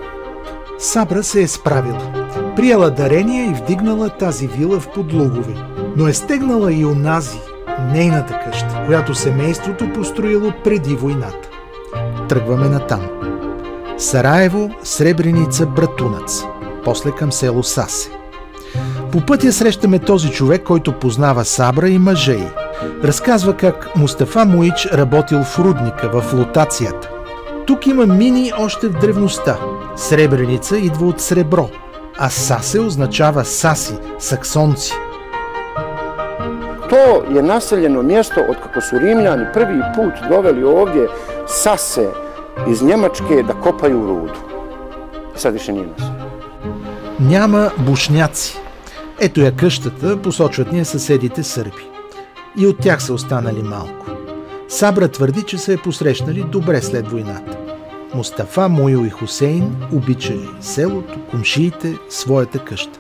Speaker 3: Сабра се е справила. Приела дарение и вдигнала тази вила в Подлугови. Но е стегнала и онази, нейната къща, която семейството построило преди войната. Тръгваме натам. Сараево, Сребреница, Братунац. После към село Сасе. По пътя срещаме този човек, който познава Сабра и мъжа й. Разказва как Мустафа Муич работил в рудника, в флотацията. Тук има мини още в древността. Сребреница идва от сребро, а Сасе означава Саси, саксонци.
Speaker 11: To je naseljeno mjesto od kako su Rimljani prvi put doveli ovdje Sase iz Njemačke da kopaju rudu. Sad više nije naseljeno.
Speaker 3: Няма бушняци. Ето я къщата, посочват ни съседите сърби. И от тях са останали малко. Сабра твърди, че са я посрещнали добре след войната. Мустафа, Муил и Хусейн обичали селото, комшиите, своята къща.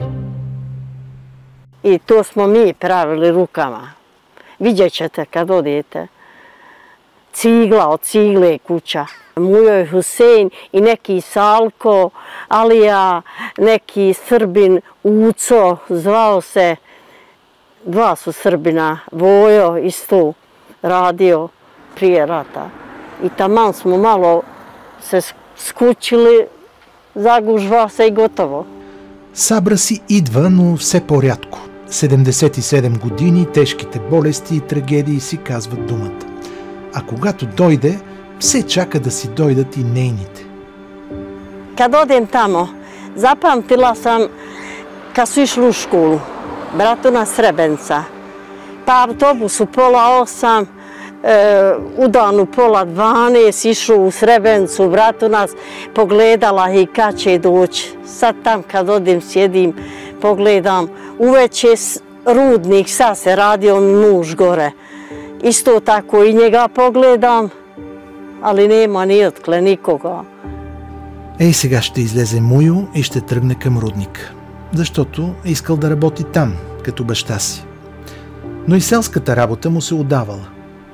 Speaker 2: I to smo mi pravili rukama. Vidjet ćete kad odete. Cigla, od cigle kuća. Mujo i Husein i neki Salko, Alija, neki Srbin, Uco, zvao se. Dva su Srbina, Vojo isto radio prije rata. I taman smo malo se skučili, zagužva se i gotovo.
Speaker 3: Сабра си идва, но все по-рядко. 77 години, тежките болести и трагедии си казват думата. А когато дойде, все чака да си дойдат и нейните.
Speaker 2: Kad odem tamo, zapamtila sam kad su išli u školu, Bratuna Srebrenica, pa autobus u 7:30, u danu 11:30 išao u Srebrenicu, Bratunac, pogledala i kad će doći. Sad tam kad odem sjedim, pogledam, uveče rudnik, sad se radio mi muž gore. Isto tako i njega pogledam, ali nema ni otkle nikoga.
Speaker 3: Ей, сега ще излезе Муйо и ще тръгне към рудника, защото е искал да работи там, като баща си. Но и селската работа му се удавала.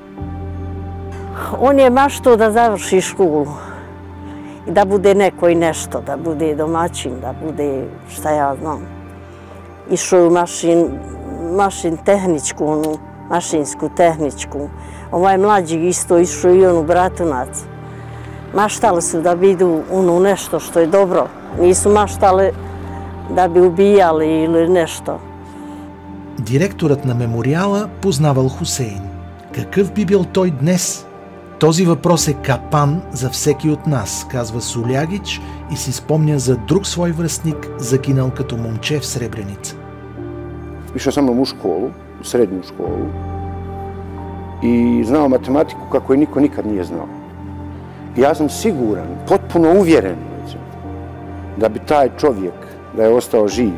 Speaker 2: On je maštao da završi školu i da bude neko i nešto, da bude domaćin, da bude šta ja znam. Išao u mašinsku tehničku. Ovaj mlađi isto išao i on u Bratunac. Maštali su da bi idu u nešto što je dobro. Nisu maštali да би убияли или нещо.
Speaker 3: Директорът на мемориала познавал Хусейн. Какъв би бил той днес? Този въпрос е капан за всеки от нас, казва Сулягич и си спомня за друг свой връстник, загинал като момче в Сребреница.
Speaker 11: Išao sam u školu, u srednju školu i znao matematiku kako je niko nikad nije znao. I ja sam siguran, potpuno uvjeren, da bi taj čovjek, da je ostao živ,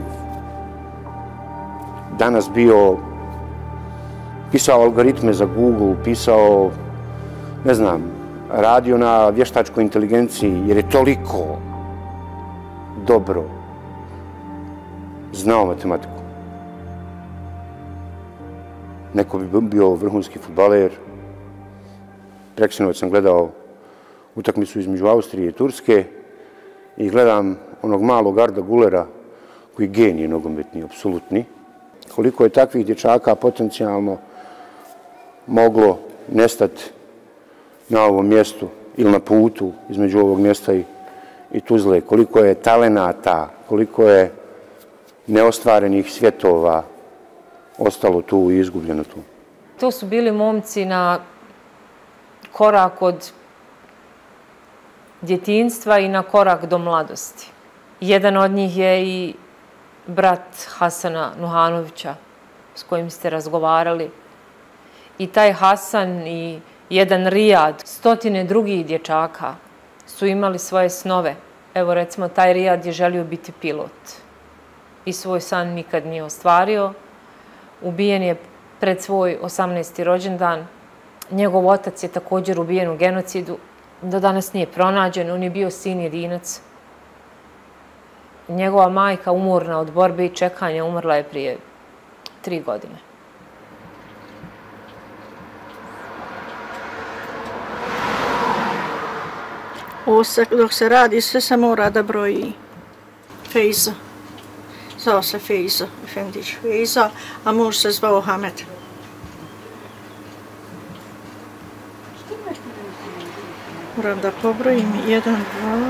Speaker 11: danas bio, pisao algoritme za Google, pisao, ne znam, radio na vještačkoj inteligenciji, jer je toliko dobro znao matematiku. Neko bi bio vrhunski fudbaler. Preksinovac sam gledao utakmicu između Austrije i Turske i gledam onog malog Arda Gulera, koji je genije nogometni, apsolutni. Koliko je takvih dječaka potencijalno moglo nestati na ovom mjestu ili na putu između ovog mjesta i Tuzle, koliko je talenata, koliko je neostvarenih svjetova ostalo tu i izgubljeno tu.
Speaker 12: To su bili momci na korak od djetinjstva i na korak do mladosti. Jedan od njih je i brat Hasana Nuhanovića s kojim ste razgovarali. I taj Hasan i jedan Rijad, stotine drugih dječaka su imali svoje snove. Evo recimo taj Rijad je želio biti pilot i svoj san nikad nije ostvario. Ubijen je pred svoj 18. rođendan. Njegov otac je također ubijen u genocidu. Do danas nije pronađen, on je bio sin jedinac. Njegova majka, umorna od borbe i čekanja, umrla je prije 3 godine.
Speaker 1: Ovo dok se radi, sve se mora da broji. Fejza. Zvao se Fejza, Efendić Fejza, a muž se zvao Hamed. Moram da pobrojim 1, 2,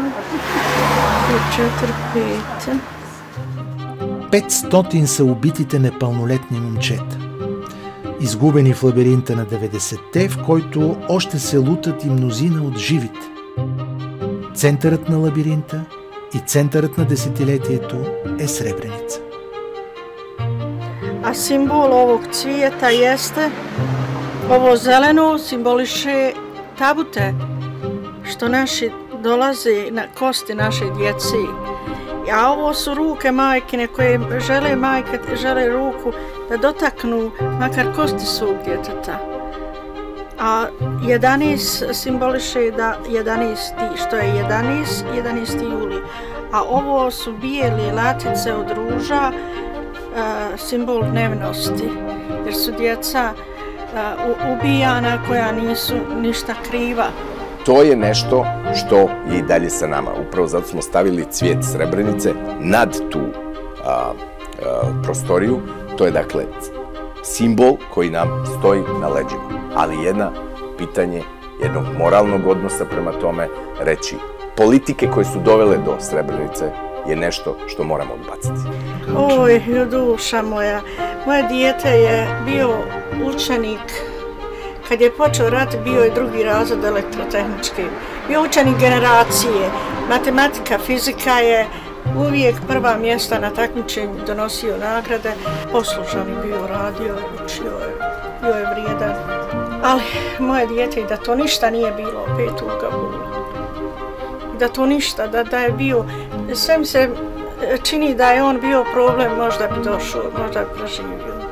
Speaker 1: 3, 4, 5.
Speaker 3: 500 са убитите непълнолетни момчета. Изгубени в лабиринта на 90-те, в който още се лутат и мнозина от живите. Центърът на лабиринта и центърът на десетилетието е Srebrenica.
Speaker 1: A simbol ovog cvijeta jeste, ovo zeleno simboliše tabute, što naši dolaze na kosti naše djeci. A ovo su ruke majkine koje žele ruku da dotaknu makar kosti svog djeteta. A 11 simboliše da 11. što je 11. juli. A ovo su bijele latice od ruža, simbol nevinosti, jer su djeca ubijana koja nisu ništa kriva.
Speaker 6: To je nešto što je i dalje sa nama. Upravo zato smo stavili cvijet Srebrenice nad tu prostoriju. To je dakle simbol koji nam stoji na leđima. Ali jedno pitanje jednog moralnog odnosa prema tome, reći politike koje su dovele do Srebrenice je nešto što moramo odbaciti.
Speaker 1: Oj, duša moja. Moje dijete je bio učenik, kad je počeo rat, bio je 2. razred elektrotehnički. Bio učenik generacije. Matematika, fizika je uvijek prva mjesta na takmičenju, donosio nagrade. Poslušan je bio, radio, učio je, bio je vrijedan. Ali moje dijete, i da to ništa nije bilo opet u Gabulu. Da to ništa, da je bio, sve mi se čini da je on bio problem, možda bi došao, možda bi preživio.